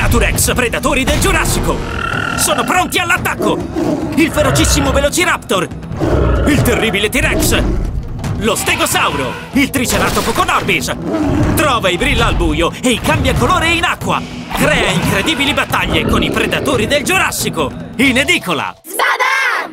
Tiranosaurus predatori del Giurassico! Sono pronti all'attacco! Il ferocissimo Velociraptor! Il terribile T-Rex! Lo Stegosauro! Il Triceratopo con Orbis! Trova i brilla al buio e i cambia colore in acqua! Crea incredibili battaglie con i predatori del Giurassico! In edicola!